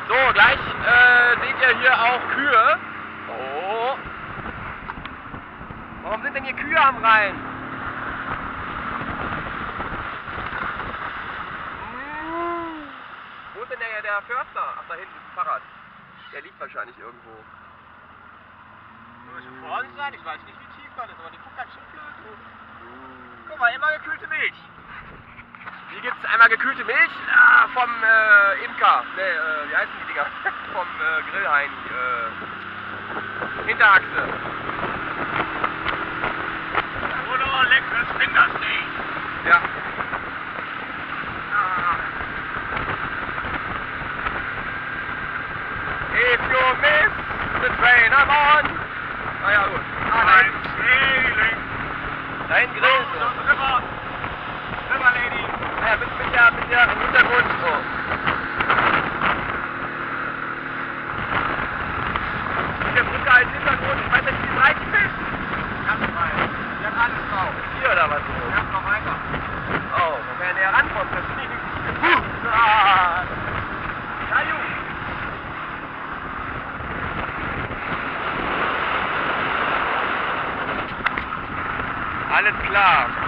So, gleich seht ihr hier auch Kühe. Oh. Warum sind denn hier Kühe am Rhein? Wo ist denn der Förster? Ach, da hinten ist ein Fahrrad. Der liegt wahrscheinlich irgendwo. Soll ich schon vorne sein? Ich weiß nicht, wie tief das ist, aber die guckt ganz schön blöd. Guck mal, immer gekühlte Milch. Hier gibt es einmal gekühlte Milch vom Imker. Ne, wie heißen die Dinger? Vom Grillhain. Hinterachse. Oder leckeres Rindersteak. Ja. If you miss the train, I'm on. Na ja, gut. I'm sailing. Dein Grill. River Lady. Ja, mit der im Hintergrund. Oh. Mit der Brücke als Hintergrund. Ich weiß nicht, wie breit die ist. Ganz frei. Die hat alles drauf. Ist hier oder was? Ich hab noch weiter. Oh, wenn wir näher rankommen, das fliegen. Ah. Na gut. Alles klar.